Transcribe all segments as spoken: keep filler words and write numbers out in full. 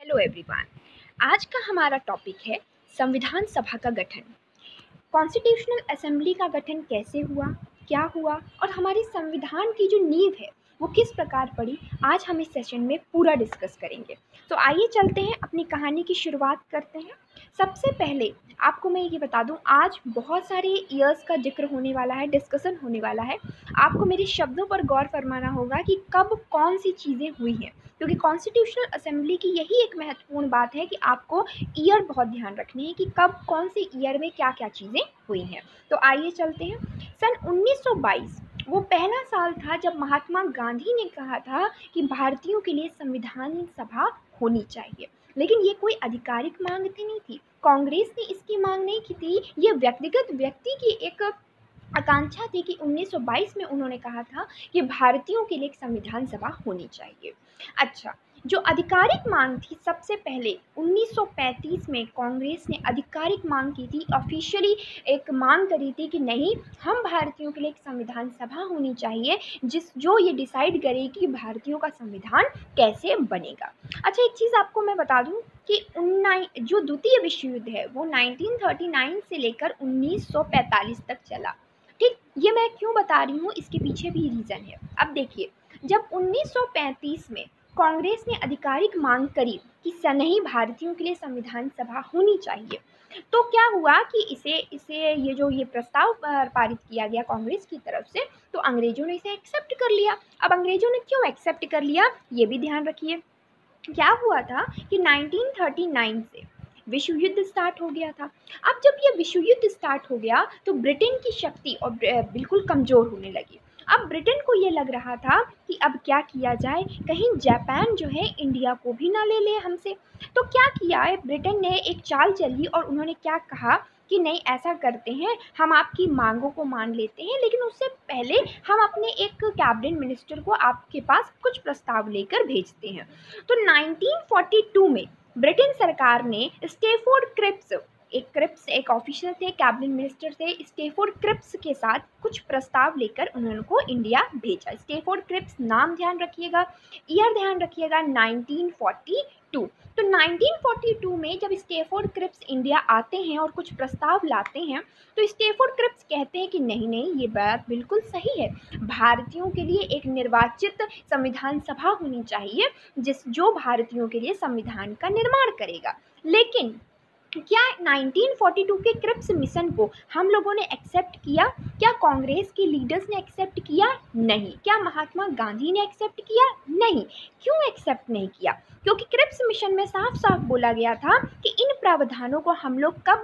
Hello everyone. आज का हमारा टॉपिक है संविधान सभा का गठन। कॉन्स्टिट्यूशनल असेंबली का गठन कैसे हुआ, क्या हुआ और हमारे संविधान की जो नींव है वो किस प्रकार पड़ी, आज हम इस सेशन में पूरा डिस्कस करेंगे। तो आइए चलते हैं, अपनी कहानी की शुरुआत करते हैं। सबसे पहले आपको मैं ये बता दूं, आज बहुत सारे ईयर्स का जिक्र होने वाला है, डिस्कशन होने वाला है। आपको मेरे शब्दों पर गौर फरमाना होगा कि कब कौन सी चीज़ें हुई हैं, क्योंकि कॉन्स्टिट्यूशनल असेंबली की यही एक महत्वपूर्ण बात है कि आपको ईयर बहुत ध्यान रखनी है कि कब कौन से ईयर में क्या क्या चीज़ें हुई हैं। तो आइए चलते हैं। सन उन्नीस सौ बाईस वो पहला साल था जब महात्मा गांधी ने कहा था कि भारतीयों के लिए संविधान सभा होनी चाहिए, लेकिन ये कोई आधिकारिक मांग थी नहीं थी। कांग्रेस ने इसकी मांग नहीं की थी, ये व्यक्तिगत व्यक्ति की एक आकांक्षा थी कि उन्नीस सौ बाईस में उन्होंने कहा था कि भारतीयों के लिए एक संविधान सभा होनी चाहिए। अच्छा, जो आधिकारिक मांग थी, सबसे पहले उन्नीस सौ पैंतीस में कांग्रेस ने आधिकारिक मांग की थी, ऑफिशियली एक मांग करी थी कि नहीं, हम भारतीयों के लिए एक संविधान सभा होनी चाहिए जिस जो ये डिसाइड करे कि भारतीयों का संविधान कैसे बनेगा। अच्छा, एक चीज़ आपको मैं बता दूं कि उन्नाइ जो द्वितीय विश्व युद्ध है वो नाइनटीन थर्टी नाइन से लेकर उन्नीस सौ पैंतालीस तक चला। ठीक, ये मैं क्यों बता रही हूँ, इसके पीछे भी रीज़न है। अब देखिए, जब उन्नीस सौ पैंतीस में कांग्रेस ने आधिकारिक मांग करी कि नहीं, भारतीयों के लिए संविधान सभा होनी चाहिए, तो क्या हुआ कि इसे इसे ये जो ये प्रस्ताव पारित किया गया कांग्रेस की तरफ से, तो अंग्रेजों ने इसे एक्सेप्ट कर लिया। अब अंग्रेजों ने क्यों एक्सेप्ट कर लिया, ये भी ध्यान रखिए। क्या हुआ था कि नाइनटीन थर्टी नाइन से विश्व युद्ध स्टार्ट हो गया था। अब जब ये विश्व युद्ध स्टार्ट हो गया तो ब्रिटेन की शक्ति और बिल्कुल कमज़ोर होने लगी। अब ब्रिटेन को ये लग रहा था कि अब क्या किया जाए, कहीं जापान जो है इंडिया को भी ना ले ले हमसे। तो क्या किया है, ब्रिटेन ने एक चाल चली और उन्होंने क्या कहा कि नहीं, ऐसा करते हैं, हम आपकी मांगों को मान लेते हैं, लेकिन उससे पहले हम अपने एक कैबिनेट मिनिस्टर को आपके पास कुछ प्रस्ताव लेकर भेजते हैं। तो नाइनटीन फोर्टी टू में ब्रिटेन सरकार ने स्टेफोर्ड क्रिप्स, एक क्रिप्स एक ऑफिसर थे, कैबिनेट मिनिस्टर थे, स्टेफोर्ड क्रिप्स के साथ कुछ प्रस्ताव लेकर उन्होंने को इंडिया भेजा। स्टेफोर्ड क्रिप्स नाम ध्यान रखिएगा, ईयर ध्यान रखिएगा, नाइनटीन फोर्टी टू। तो नाइनटीन फोर्टी टू में जब स्टेफोर्ड क्रिप्स इंडिया आते हैं और कुछ प्रस्ताव लाते हैं, तो स्टेफोर्ड क्रिप्स कहते हैं कि नहीं नहीं, ये बात बिल्कुल सही है, भारतीयों के लिए एक निर्वाचित संविधान सभा होनी चाहिए जिस जो भारतीयों के लिए संविधान का निर्माण करेगा। लेकिन क्या नाइनटीन फोर्टी टू के क्रिप्स मिशन को हम लोगों ने एक्सेप्ट किया? क्या कांग्रेस के लीडर्स ने एक्सेप्ट किया? नहीं। क्या महात्मा गांधी ने एक्सेप्ट किया? नहीं। क्यों एक्सेप्ट नहीं किया? क्योंकि क्रिप्स मिशन में साफ साफ बोला गया था कि इन प्रावधानों को हम लोग कब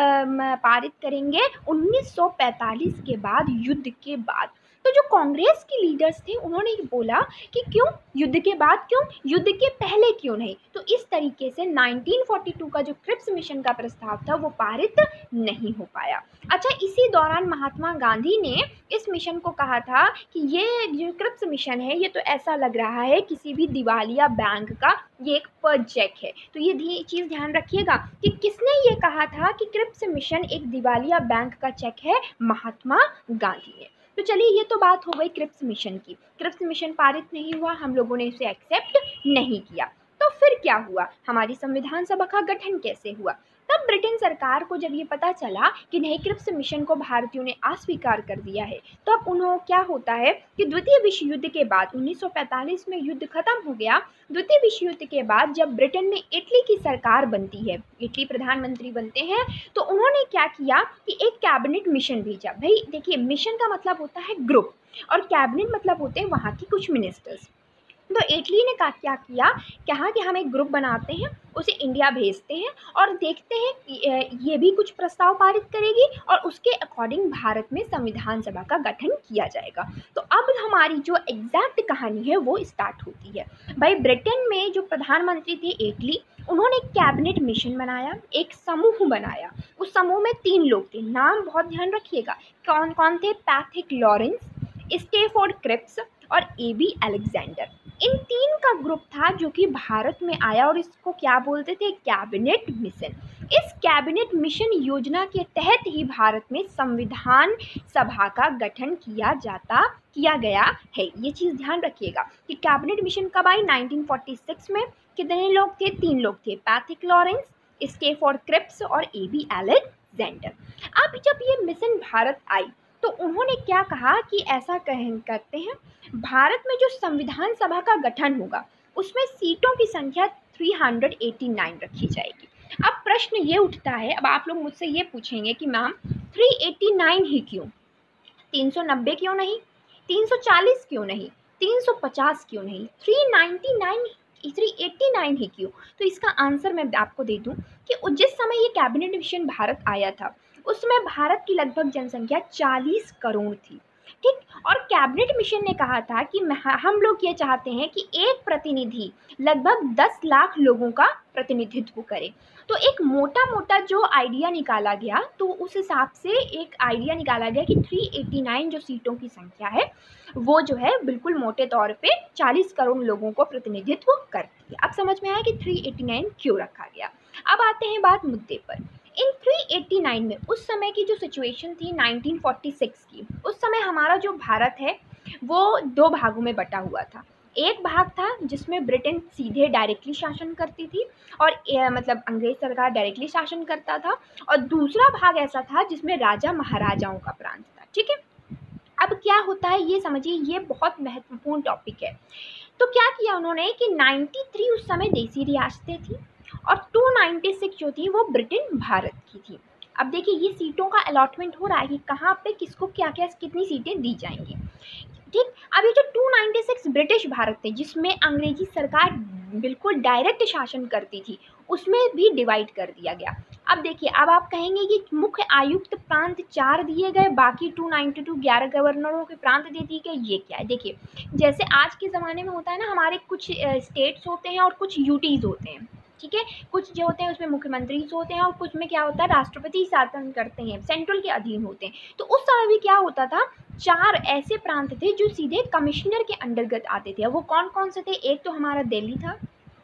आ, पारित करेंगे, उन्नीस सौ पैंतालीस के बाद, युद्ध के बाद। तो जो कांग्रेस के लीडर्स थे उन्होंने बोला कि क्यों युद्ध के बाद, क्यों युद्ध के पहले क्यों नहीं। तो इस तरीके से नाइनटीन फोर्टी टू का जो क्रिप्स मिशन का प्रस्ताव था वो पारित नहीं हो पाया। अच्छा, इसी दौरान महात्मा गांधी ने इस मिशन को कहा था कि ये जो क्रिप्स मिशन है ये तो ऐसा लग रहा है किसी भी दिवालिया बैंक का ये एक प्रोजेक्ट है। तो ये चीज़ ध्यान रखिएगा कि किसने ये कहा था कि क्रिप्स मिशन एक दिवालिया बैंक का चेक है, महात्मा गांधी ने। तो चलिए, ये तो बात हो गई क्रिप्स मिशन की। क्रिप्स मिशन पारित नहीं हुआ, हम लोगों ने इसे एक्सेप्ट नहीं किया। तो फिर क्या हुआ, हमारी संविधान सभा का गठन कैसे हुआ? तब ब्रिटेन सरकार को जब ये पता चला कि नहीं, क्रिप्स मिशन को भारतीयों ने अस्वीकार कर दिया है, तो अब उन्होंने क्या होता है कि द्वितीय विश्व युद्ध के बाद उन्नीस सौ पैंतालीस में युद्ध खत्म हो गया। द्वितीय विश्व युद्ध के बाद जब ब्रिटेन में इटली की सरकार बनती है, इटली प्रधानमंत्री बनते हैं, तो उन्होंने क्या किया कि एक कैबिनेट मिशन भेजा। भाई देखिए, मिशन का मतलब होता है ग्रुप और कैबिनेट मतलब होते हैं वहाँ की कुछ मिनिस्टर्स। तो इटली ने क्या किया, कहा कि हम एक ग्रुप बनाते हैं, उसे इंडिया भेजते हैं और देखते हैं ये भी कुछ प्रस्ताव पारित करेगी और उसके अकॉर्डिंग भारत में संविधान सभा का गठन किया जाएगा। तो अब हमारी जो एग्जैक्ट कहानी है वो स्टार्ट होती है। भाई, ब्रिटेन में जो प्रधानमंत्री थे इटली, उन्होंने एक कैबिनेट मिशन बनाया, एक समूह बनाया। उस समूह में तीन लोग थे, नाम बहुत ध्यान रखिएगा, कौन कौन थे? पैथिक लॉरेंस, स्टेफोर्ड क्रिप्स और ए बी अलेक्जेंडर। इन तीन का ग्रुप था जो कि भारत में आया और इसको क्या बोलते थे, कैबिनेट मिशन। इस कैबिनेट मिशन योजना के तहत ही भारत में संविधान सभा का गठन किया जाता किया गया है। ये चीज़ ध्यान रखिएगा कि कैबिनेट मिशन कब आई, नाइनटीन फोर्टी सिक्स में। कितने लोग थे, तीन लोग थे, पैथिक लॉरेंस, स्टेफोर्ड क्रिप्स और ए बी अलेक्जेंडर। अब जब ये मिशन भारत आई तो उन्होंने क्या कहा कि ऐसा कह करते हैं, भारत में जो संविधान सभा का गठन होगा उसमें सीटों की संख्या तीन सौ नवासी रखी जाएगी। अब प्रश्न ये उठता है, अब आप लोग मुझसे ये पूछेंगे कि मैम तीन सौ नवासी ही क्यों, तीन सौ नब्बे क्यों नहीं, तीन सौ चालीस क्यों नहीं, तीन सौ पचास क्यों नहीं, तीन सौ निन्यानवे तीन सौ नवासी ही क्यों? तो इसका आंसर मैं आपको दे दूं कि जिस समय ये कैबिनेट मिशन भारत आया था उस समय भारत की लगभग जनसंख्या चालीस करोड़ थी, ठीक। और कैबिनेट मिशन ने कहा था कि हम लोग ये चाहते हैं कि एक प्रतिनिधि लगभग दस लाख लोगों का प्रतिनिधित्व करे। तो एक मोटा मोटा जो आइडिया निकाला गया, तो उस हिसाब से एक आइडिया निकाला गया कि तीन सौ नवासी जो सीटों की संख्या है वो जो है बिल्कुल मोटे तौर पे चालीस करोड़ लोगों को प्रतिनिधित्व करती है। अब समझ में आया कि तीन सौ नवासी क्यों रखा गया। अब आते हैं बात मुद्दे पर। इन तीन सौ नवासी में उस समय की जो सिचुएशन थी नाइनटीन फोर्टी सिक्स की, उस समय हमारा जो भारत है वो दो भागों में बटा हुआ था। एक भाग था जिसमें ब्रिटेन सीधे डायरेक्टली शासन करती थी और ए, मतलब अंग्रेज सरकार डायरेक्टली शासन करता था, और दूसरा भाग ऐसा था जिसमें राजा महाराजाओं का प्रांत था, ठीक है। अब क्या होता है ये समझिए, ये बहुत महत्वपूर्ण टॉपिक है। तो क्या किया उन्होंने कि तिरानवे उस समय देसी रियासतें थी और दो सौ छियानवे जो थी वो ब्रिटेन भारत की थी। अब देखिए ये सीटों का अलॉटमेंट हो रहा है कि कहाँ पे किसको क्या क्या कितनी सीटें दी जाएंगी, ठीक। अब ये जो दो सौ छियानवे ब्रिटिश भारत थे जिसमें अंग्रेजी सरकार बिल्कुल डायरेक्ट शासन करती थी, उसमें भी डिवाइड कर दिया गया। अब देखिए, अब आप कहेंगे कि मुख्य आयुक्त प्रांत चार दिए गए, बाकी दो सौ बानवे ग्यारह गवर्नरों के प्रांत दे दिए गए, ये क्या है? देखिए जैसे आज के ज़माने में होता है ना, हमारे कुछ स्टेट्स होते हैं और कुछ यूटीज़ होते हैं, ठीक है। कुछ जो होते हैं उसमें मुख्यमंत्री होते हैं और कुछ में क्या होता है, राष्ट्रपति शासन करते हैं, सेंट्रल के अधीन होते हैं। तो उस समय भी क्या होता था, चार ऐसे प्रांत थे जो सीधे कमिश्नर के अंतर्गत आते थे। वो कौन कौन से थे? एक तो हमारा दिल्ली था,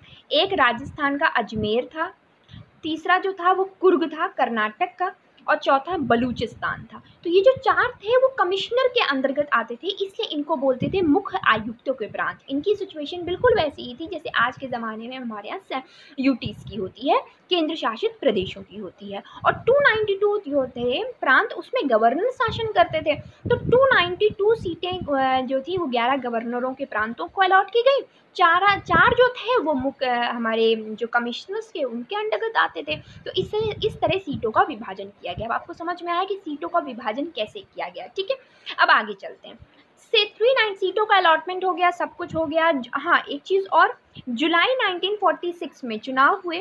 एक राजस्थान का अजमेर था, तीसरा जो था वो कुर्ग था कर्नाटक का, और चौथा बलूचिस्तान था। तो ये जो चार थे वो कमिश्नर के अंतर्गत आते थे, इसलिए इनको बोलते थे मुख्य आयुक्तों के प्रांत। इनकी सिचुएशन बिल्कुल वैसी ही थी जैसे आज के ज़माने में हमारे यहाँ यूटीज़ की होती है, केंद्र शासित प्रदेशों की होती है। और दो सौ बानवे जो थे प्रांत उसमें गवर्नर शासन करते थे। तो दो सौ बानवे सीटें जो थी वो ग्यारह गवर्नरों के प्रांतों को अलॉट की गई। चार चार जो थे वो मुख्य हमारे जो कमिश्नर्स के उनके अंतर्गत आते थे। तो इससे इस तरह सीटों का विभाजन किया गया। अब आपको समझ में आया कि सीटों का विभाजन कैसे किया गया, ठीक है। अब आगे चलते हैं। से थ्री नाइन सीटों का अलॉटमेंट हो गया, सब कुछ हो गया। हाँ, एक चीज़ और, जुलाई नाइनटीन फोर्टी सिक्स में चुनाव हुए,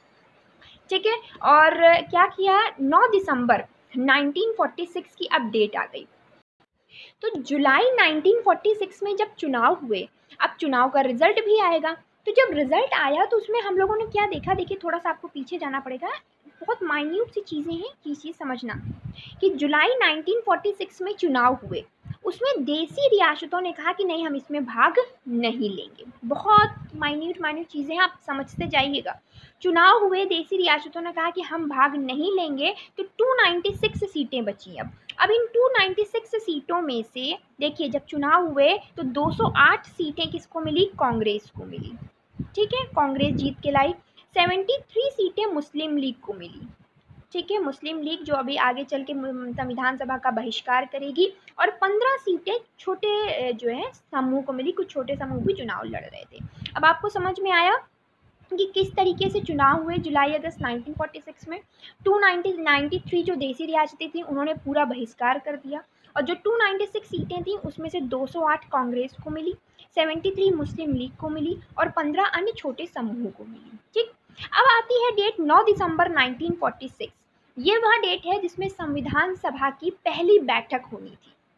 ठीक है। और क्या किया, नौ दिसंबर नाइनटीन फोर्टी सिक्स की अब डेट आ गई। तो जुलाई नाइनटीन फोर्टी सिक्स में जब चुनाव हुए, अब चुनाव का रिजल्ट भी आएगा। तो जब रिजल्ट आया तो उसमें हम लोगों ने क्या देखा, देखिए थोड़ा सा आपको पीछे जाना पड़ेगा, बहुत माइन्यूट सी चीज़ें हैं कि चीज़ समझना कि जुलाई नाइनटीन फोर्टी सिक्स में चुनाव हुए, उसमें देसी रियासतों ने कहा कि नहीं हम इसमें भाग नहीं लेंगे। बहुत माइन्यूट माइन्यूट चीज़ें हैं, आप समझते जाइएगा। चुनाव हुए, देसी रियासतों ने कहा कि हम भाग नहीं लेंगे, तो दो सौ छियानवे सीटें बची। अब अब इन दो सौ छियानवे सीटों में से देखिए जब चुनाव हुए तो दो सौ आठ सीटें किसको मिली, कांग्रेस को मिली, ठीक है, कांग्रेस जीत के लाई। तिहत्तर सीटें मुस्लिम लीग को मिली, ठीक है, मुस्लिम लीग जो अभी आगे चल के संविधान सभा का बहिष्कार करेगी। और पंद्रह सीटें छोटे जो है समूह को मिली, कुछ छोटे समूह भी चुनाव लड़ रहे थे। अब आपको समझ में आया कि किस तरीके से चुनाव हुए जुलाई अगस्त नाइनटीन फोर्टी सिक्स में। दो सौ तिरानवे जो देसी रियासतें थी उन्होंने पूरा बहिष्कार कर दिया, और जो दो सौ छियानवे सीटें थी उसमें से दो सौ आठ कांग्रेस को मिली, तिहत्तर मुस्लिम लीग को मिली और पंद्रह अन्य छोटे समूहों को मिली, ठीक। अब आती है डेट नौ दिसंबर नाइनटीन फोर्टी सिक्स। ये वह डेट है जिसमें संविधान सभा की पहली बैठक होनी थी,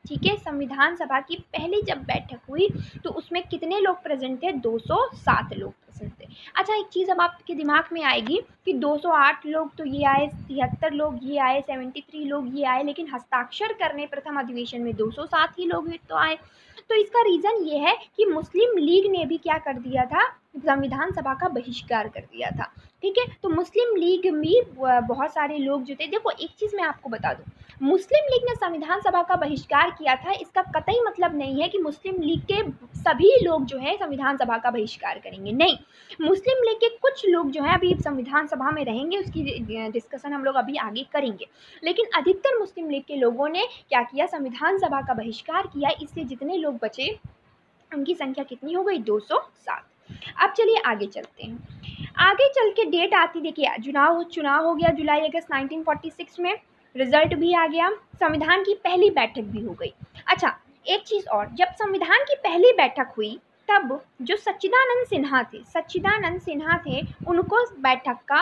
ठीक है। संविधान सभा की पहली जब बैठक हुई तो उसमें कितने लोग प्रेजेंट थे? दो सौ सात लोग प्रेजेंट थे। अच्छा, एक चीज़ अब आपके दिमाग में आएगी कि दो सौ आठ लोग तो ये आए, तिहत्तर लोग ये आए, तिहत्तर लोग ये आए, लेकिन हस्ताक्षर करने प्रथम अधिवेशन में दो सौ सात ही लोग तो आए। तो इसका रीज़न ये है कि मुस्लिम लीग ने भी क्या कर दिया था? संविधान सभा का बहिष्कार कर दिया था। ठीक है, तो मुस्लिम लीग में बहुत सारे लोग जो थे, देखो एक चीज़ मैं आपको बता दूं, मुस्लिम लीग ने संविधान सभा का बहिष्कार किया था, इसका कतई मतलब नहीं है कि मुस्लिम लीग के सभी लोग जो है संविधान सभा का बहिष्कार करेंगे, नहीं। मुस्लिम लीग के कुछ लोग जो है अभी संविधान सभा में रहेंगे, उसकी डिस्कशन हम लोग अभी आगे करेंगे, लेकिन अधिकतर मुस्लिम लीग के लोगों ने क्या किया? संविधान सभा का बहिष्कार किया, इसलिए जितने लोग बचे उनकी संख्या कितनी हो गई? दो सौ सात। अब चलिए आगे चलते हैं। आगे चल के डेट आती, देखिए चुनाव चुनाव हो गया जुलाई अगस्त नाइनटीन फोर्टी सिक्स में, रिजल्ट भी आ गया, संविधान की पहली बैठक भी हो गई। अच्छा, एक चीज़ और, जब संविधान की पहली बैठक हुई तब जो सच्चिदानंद सिन्हा थे सच्चिदानंद सिन्हा थे उनको बैठक का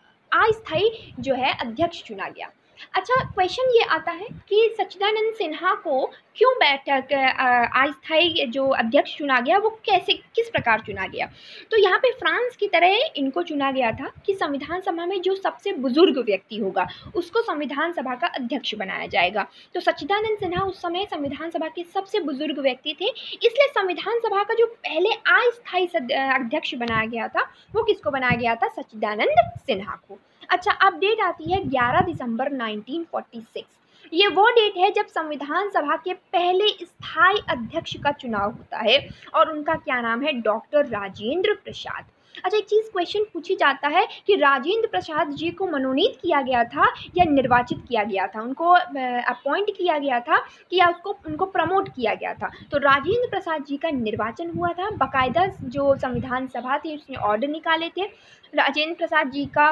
अस्थायी जो है अध्यक्ष चुना गया। अच्छा, क्वेश्चन ये आता है कि सच्चिदानंद सिन्हा को क्यों बैठक अस्थायी जो अध्यक्ष चुना गया, वो कैसे, किस प्रकार चुना गया? तो यहाँ पे फ्रांस की तरह इनको चुना गया था कि संविधान सभा में जो सबसे बुजुर्ग व्यक्ति होगा उसको संविधान सभा का अध्यक्ष बनाया जाएगा। तो सच्चिदानंद सिन्हा उस समय संविधान सभा के सबसे बुजुर्ग व्यक्ति थे, इसलिए संविधान सभा का जो पहले अस्थायी अध्यक्ष बनाया गया था वो किसको बनाया गया था? सच्चिदानंद सिन्हा को। अच्छा, अब डेट आती है ग्यारह दिसंबर नाइनटीन फोर्टी सिक्स। ये वो डेट है जब संविधान सभा के पहले स्थायी अध्यक्ष का चुनाव होता है और उनका क्या नाम है? डॉक्टर राजेंद्र प्रसाद। अच्छा, एक चीज़ क्वेश्चन पूछी जाता है कि राजेंद्र प्रसाद जी को मनोनीत किया गया था या निर्वाचित किया गया था, उनको अपॉइंट किया गया था कि या उसको उनको प्रमोट किया गया था? तो राजेंद्र प्रसाद जी का निर्वाचन हुआ था, बाकायदा जो संविधान सभा थी उसने ऑर्डर निकाले थे। राजेंद्र प्रसाद जी का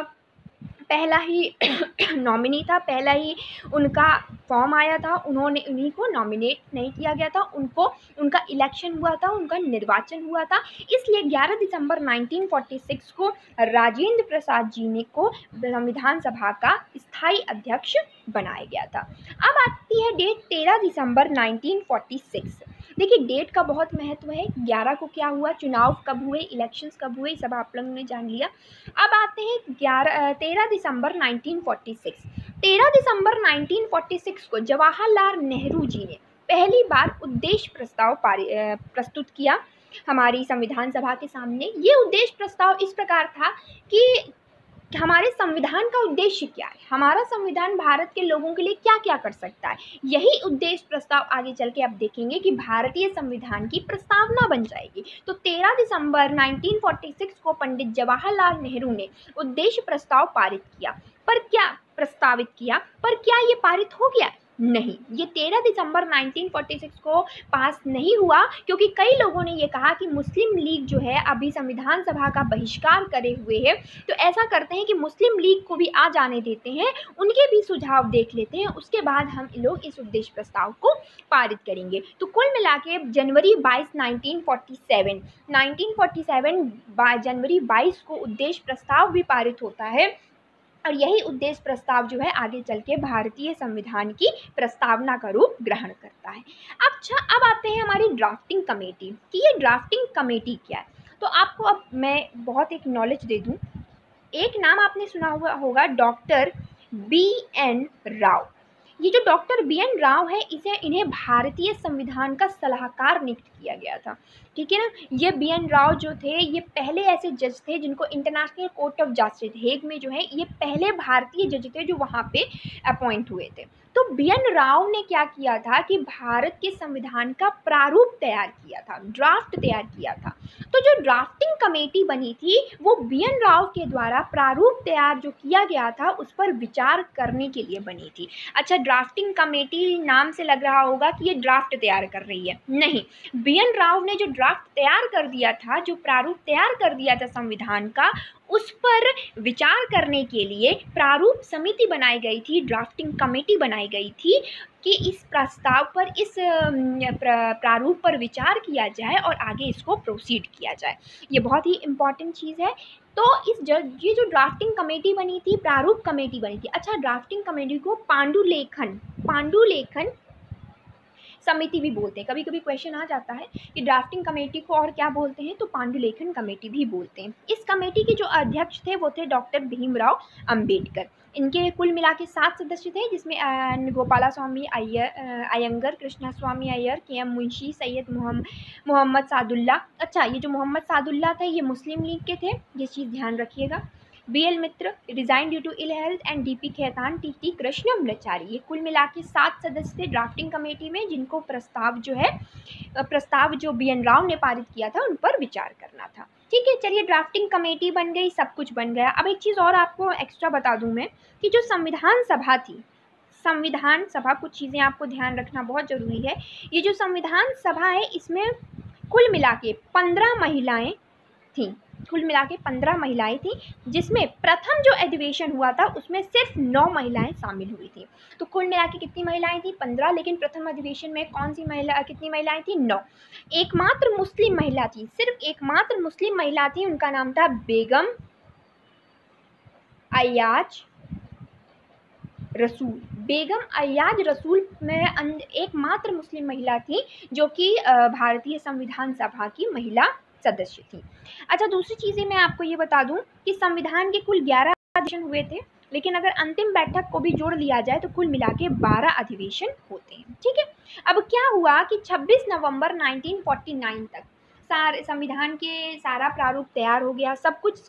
पहला ही नॉमिनी था, पहला ही उनका फॉर्म आया था, उन्होंने उन्हीं को नॉमिनेट नहीं किया गया था, उनको उनका इलेक्शन हुआ था, उनका निर्वाचन हुआ था, इसलिए ग्यारह दिसंबर नाइनटीन फोर्टी सिक्स को राजेंद्र प्रसाद जी ने को संविधान सभा का स्थायी अध्यक्ष बनाया गया था। अब आती है डेट तेरह दिसंबर नाइनटीन फोर्टी सिक्स। देखिए डेट का बहुत महत्व है। ग्यारह को क्या हुआ? चुनाव कब हुए, इलेक्शंस कब हुए, सब आप लोगों ने जान लिया। अब आते हैं ग्यारह तेरह दिसंबर नाइनटीन फोर्टी सिक्स। तेरह दिसंबर नाइनटीन फोर्टी सिक्स को जवाहरलाल नेहरू जी ने पहली बार उद्देश्य प्रस्ताव प्रस्तुत किया हमारी संविधान सभा के सामने। ये उद्देश्य प्रस्ताव इस प्रकार था कि हमारे संविधान का उद्देश्य क्या है, हमारा संविधान भारत के लोगों के लिए क्या क्या कर सकता है, यही उद्देश्य प्रस्ताव आगे चल के आप देखेंगे कि भारतीय संविधान की प्रस्तावना बन जाएगी। तो तेरह दिसंबर नाइनटीन फोर्टी सिक्स को पंडित जवाहरलाल नेहरू ने उद्देश्य प्रस्ताव पारित किया। पर क्या प्रस्तावित किया, पर क्या ये पारित हो गया? नहीं, ये तेरह दिसंबर नाइनटीन फोर्टी सिक्स को पास नहीं हुआ, क्योंकि कई लोगों ने ये कहा कि मुस्लिम लीग जो है अभी संविधान सभा का बहिष्कार करे हुए है, तो ऐसा करते हैं कि मुस्लिम लीग को भी आ जाने देते हैं, उनके भी सुझाव देख लेते हैं, उसके बाद हम लोग इस उद्देश्य प्रस्ताव को पारित करेंगे। तो कुल मिला के जनवरी बाईस nineteen forty seven nineteen forty seven जनवरी बाईस को उद्देश्य प्रस्ताव भी पारित होता है, और यही उद्देश्य प्रस्ताव जो है आगे चल के भारतीय संविधान की प्रस्तावना का रूप ग्रहण करता है। अच्छा, अब आते हैं हमारी ड्राफ्टिंग कमेटी कि ये ड्राफ्टिंग कमेटी क्या है। तो आपको अब मैं बहुत एक नॉलेज दे दूं, एक नाम आपने सुना हुआ होगा, डॉक्टर बी एन राव। ये जो डॉक्टर बी एन राव है, इसे इन्हें भारतीय संविधान का सलाहकार नियुक्त किया गया था। ठीक है ना। ये बी एन राव जो थे, ये पहले ऐसे जज थे जिनको international court of justice Hague में जो है, ये पहले भारतीय जज थे जो वहाँ पे अपॉइंट हुए थे। तो बी एन राव ने क्या किया था कि भारत के संविधान का प्रारूप तैयार किया था, ड्राफ्ट तैयार किया था। तो जो ड्राफ्टिंग कमेटी बनी थी वो बी एन राव के द्वारा प्रारूप तैयार जो किया गया था उस पर विचार करने के लिए बनी थी। अच्छा, ड्राफ्टिंग कमेटी नाम से लग रहा होगा कि ये ड्राफ्ट तैयार कर रही है, नहीं। बी एन राव ने जो ड्राफ्ट तैयार कर दिया था, जो प्रारूप तैयार कर दिया था संविधान का, उस पर विचार करने के लिए प्रारूप समिति बनाई गई थी, ड्राफ्टिंग कमेटी बनाई गई थी कि इस प्रस्ताव पर, इस प्रारूप पर विचार किया जाए और आगे इसको प्रोसीड किया जाए। ये बहुत ही इम्पॉर्टेंट चीज़ है। तो इस जो ये जो ड्राफ्टिंग कमेटी बनी थी, प्रारूप कमेटी बनी थी। अच्छा, ड्राफ्टिंग कमेटी को पांडुलेखन पांडुलेखन समिति भी बोलते हैं। कभी कभी क्वेश्चन आ जाता है कि ड्राफ्टिंग कमेटी को और क्या बोलते हैं, तो पांडुलेखन कमेटी भी बोलते हैं। इस कमेटी के जो अध्यक्ष थे वो थे डॉक्टर भीमराव अंबेडकर। इनके कुल मिला के सात सदस्य थे, जिसमें गोपाला स्वामी अय्यर अयंगर, कृष्णा स्वामी अय्यर, के एम मुंशी, सैयद मोहम्मद सादुल्ला। अच्छा, ये जो मोहम्मद सादुल्ला थे ये मुस्लिम लीग के थे, ये चीज़ ध्यान रखिएगा। B L Mitra resign due to ill health and D P Khaitan, T T Krishnamachari. ये कुल मिला के सात सदस्य थे ड्राफ्टिंग कमेटी में, जिनको प्रस्ताव जो है प्रस्ताव जो बी एन राव ने पारित किया था उन पर विचार करना था। ठीक है, चलिए ड्राफ्टिंग कमेटी बन गई, सब कुछ बन गया। अब एक चीज़ और आपको एक्स्ट्रा बता दूं मैं कि जो संविधान सभा थी, संविधान सभा, कुछ चीज़ें आपको ध्यान रखना बहुत ज़रूरी है। ये जो संविधान सभा है इसमें कुल मिला के पंद्रह महिलाएँ थीं, कुल मिला के पंद्रह महिलाएं थीं, जिसमें प्रथम जो अधिवेशन हुआ था उसमें सिर्फ नौ महिलाएं शामिल हुई थी। तो कुल मिला के कितनी महिलाएं थी? पंद्रह, लेकिन प्रथम अधिवेशन में कौन सी महिला, कितनी महिलाएं थी? नौ। एकमात्र मुस्लिम महिला थी, सिर्फ एकमात्र मुस्लिम महिला थी, उनका नाम था बेगम अय्याज रसूल। बेगम अय्याज रसूल में एकमात्र मुस्लिम महिला थी जो कि भारतीय संविधान सभा की महिला सदस्य थी। अच्छा, दूसरी चीज़ें मैं आपको ये बता दूं कि संविधान के कुल ग्यारह अधिवेशन हुए थे, लेकिन अगर अंतिम बैठक को भी जोड़ लिया जाए तो कुल मिला के बारह अधिवेशन होते हैं। ठीक है, अब क्या हुआ कि छब्बीस नवंबर उन्नीस सौ उनचास तक सारे संविधान के सारा प्रारूप तैयार हो गया, सब कुछ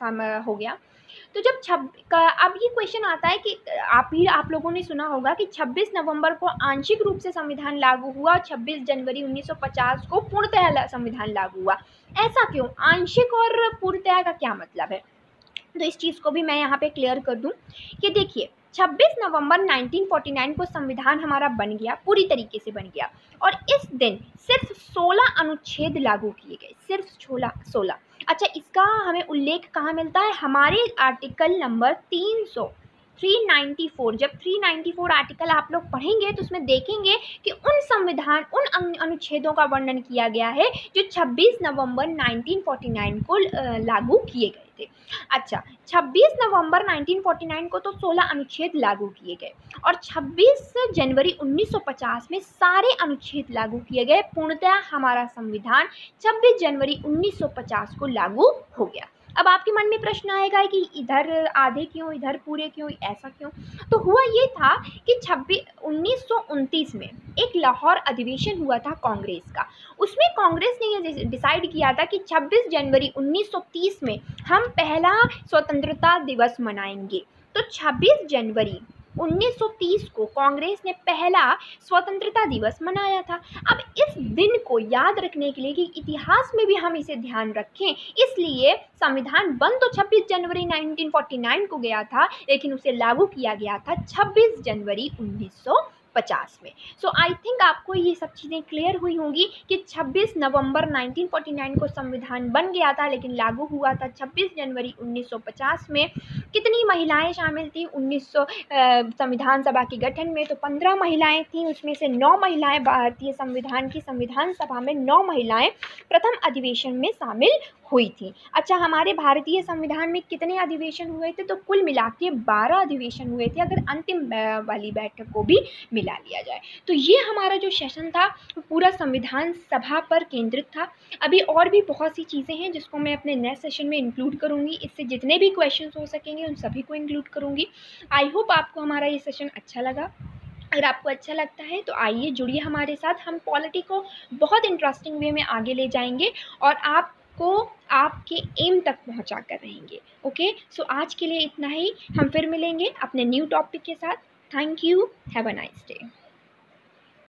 हो गया। तो जब छब अब ये क्वेश्चन आता है कि आप ही आप लोगों ने सुना होगा कि छब्बीस नवंबर को आंशिक रूप से संविधान लागू हुआ, छब्बीस जनवरी उन्नीस सौ पचास को पूर्णतः संविधान लागू हुआ। ऐसा क्यों? आंशिक और पूर्णतः का क्या मतलब है? तो इस चीज़ को भी मैं यहाँ पे क्लियर कर दूँ कि देखिए, छब्बीस नवंबर उन्नीस सौ उनचास को संविधान हमारा बन गया, पूरी तरीके से बन गया, और इस दिन सिर्फ सोलह अनुच्छेद लागू किए गए, सिर्फ सोलह सोलह। अच्छा, इसका हमें उल्लेख कहाँ मिलता है? हमारे आर्टिकल नंबर तीन सौ तीन सौ चौरानवे। जब तीन सौ चौरानवे आर्टिकल आप लोग पढ़ेंगे तो उसमें देखेंगे कि उन संविधान उन अनुच्छेदों का वर्णन किया गया है जो छब्बीस नवंबर उन्नीस सौ उनचास को लागू किए गए थे। अच्छा, छब्बीस नवंबर उन्नीस सौ उनचास को तो सोलह अनुच्छेद लागू किए गए, और छब्बीस जनवरी उन्नीस सौ पचास में सारे अनुच्छेद लागू किए गए। पूर्णतः हमारा संविधान छब्बीस जनवरी उन्नीस सौ पचास को लागू हो गया। अब आपके मन में प्रश्न आएगा कि इधर आधे क्यों, इधर पूरे क्यों, ऐसा क्यों? तो हुआ ये था कि छब्बीस उन्नीस सौ उनतीस में एक लाहौर अधिवेशन हुआ था कांग्रेस का। उसमें कांग्रेस ने ये डिसाइड किया था कि छब्बीस जनवरी उन्नीस सौ तीस में हम पहला स्वतंत्रता दिवस मनाएंगे। तो छब्बीस जनवरी उन्नीस सौ तीस को कांग्रेस ने पहला स्वतंत्रता दिवस मनाया था। अब इस दिन को याद रखने के लिए कि इतिहास में भी हम इसे ध्यान रखें, इसलिए संविधान बन तो छब्बीस जनवरी उन्नीस सौ उनचास को गया था, लेकिन उसे लागू किया गया था छब्बीस जनवरी उन्नीस सौ पचास में। सो आई थिंक आपको ये सब चीज़ें क्लियर हुई होंगी कि छब्बीस नवंबर उन्नीस सौ उनचास को संविधान बन गया था, लेकिन लागू हुआ था छब्बीस जनवरी उन्नीस सौ पचास में। कितनी महिलाएं शामिल थी उन्नीस सौ संविधान सभा के गठन में? तो पंद्रह महिलाएं थीं, उसमें से नौ महिलाएं भारतीय संविधान की संविधान सभा में, नौ महिलाएं प्रथम अधिवेशन में शामिल हुई थी। अच्छा, हमारे भारतीय संविधान में कितने अधिवेशन हुए थे? तो कुल मिला के बारह अधिवेशन हुए थे, अगर अंतिम वाली बैठक को भी मिला लिया जाए। तो ये हमारा जो सेशन था पूरा संविधान सभा पर केंद्रित था। अभी और भी बहुत सी चीज़ें हैं जिसको मैं अपने नेक्स्ट सेशन में इंक्लूड करूँगी। इससे जितने भी क्वेश्चंस हो सकेंगे उन सभी को इंक्लूड करूँगी। आई होप आपको हमारा ये सेशन अच्छा लगा। अगर आपको अच्छा लगता है तो आइए जुड़िए हमारे साथ, हम पॉलिटी को बहुत इंटरेस्टिंग वे में आगे ले जाएंगे और आप को आपके एम तक पहुंचा कर रहेंगे। ओके, सो आज के लिए इतना ही, हम फिर मिलेंगे अपने न्यू टॉपिक के साथ। Thank you, have a nice day.